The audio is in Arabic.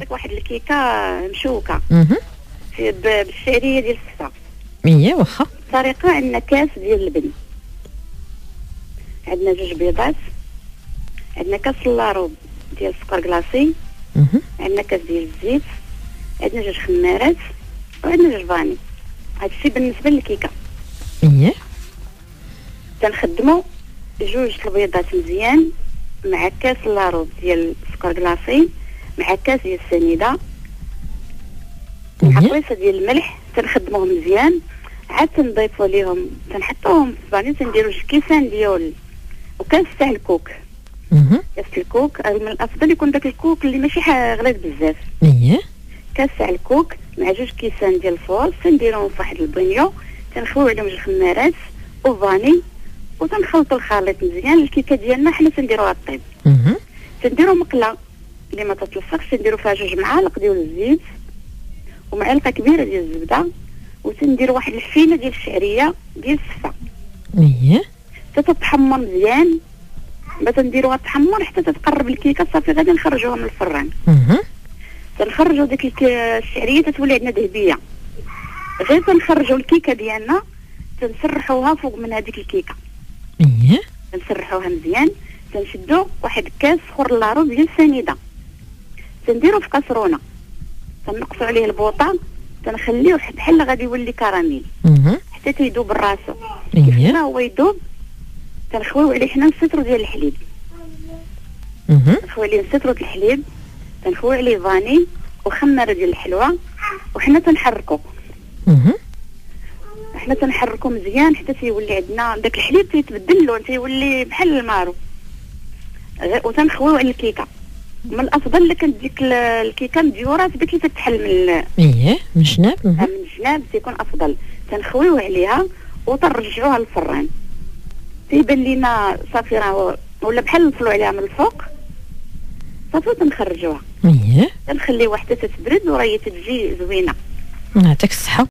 نعطيك واحد الكيكه مشوكه بالشعريه ديال السفه. ايه واخا. الطريقه عندنا كاس ديال اللبن، عندنا 2 بيضات، عندنا كاس لاروب ديال السكر كلاصي، عندنا كاس ديال الزيت، عندنا 2 خمارات، وعندنا 2 فاني. هادشي بالنسبه للكيكه. ايه تنخدموا 2 البيضات مزيان مع كاس لاروب ديال السكر كلاصي مع كاس ديال السنيده مع قريصه ديال الملح. تنخدموهم مزيان، عاد تنضيفوا ليهم، تنحطوهم في الفاني، تنديروا 2 كيسان ديال وكاس تاع الكوك. كاس الكوك من الافضل يكون داك الكوك اللي ماشي غليظ بزاف. ايه كاس تاع الكوك مع 2 كيسان ديال الفوز، تنديروهم في واحد البانيو، تنخويو عليهم 2 خمارات وفاني، وتنخلطوا الخليط مزيان. الكيكه ديالنا حنا تنديروها الطيب. تنديروا مقله اللي ما تتلصقش، تنديروا فيها 2 معالق ديال الزيت ومعلقه كبيره ديال الزبده، وتنديروا واحد الفينه ديال الشعريه ديال السفه. ايه تتحمر مزيان، ما تنديروها تحمر حتى تتقرب الكيكه صافي. غادي نخرجوها من الفران. تنخرجوا ديك الشعريه تتولي عندنا ذهبيه. غير تنخرجوا الكيكه ديالنا، تنسرحوها فوق من هذيك الكيكه. ايه تنسرحوها مزيان. تنشدوا واحد الكاس اخر لاروب ديال السنيده، تنديرو في كاسرونه، تنقصوا عليه البوطه، تنخليوه بحال غادي يولي كراميل حتى تيذوب راسو. كيف ما هو يذوب تنخويو عليه حنا نسترو ديال الحليب. تنخويو عليه نسترو ديال الحليب، تنخويو عليه فاني وخماره ديال الحلوى، وحنا تنحركو. حنا تنحركو مزيان حتى تيولي عندنا داك الحليب تيتبدل اللون، تيولي بحال المارو. وتنخويو على الكيكه. من الافضل لك ديك الكيكه مديوره ديك اللي تتحل من ايه من الجناب. من الجناب تيكون افضل. تنخويو عليها وترجعوها للفران. تيبان لينا صافي راه ولا بحال نطلعوا عليها من الفوق صافي، تنخرجوها. ايه تنخليوها حتى تتبرد وراه تتجي زوينه. يعطيك الصحه.